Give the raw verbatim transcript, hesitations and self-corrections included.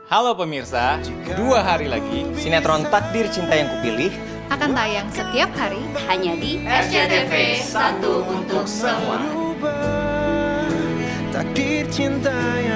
Halo pemirsa, dua hari lagi sinetron Takdir Cinta Yang Kupilih akan tayang setiap hari hanya di S C T V satu untuk semua. Takdir cinta yang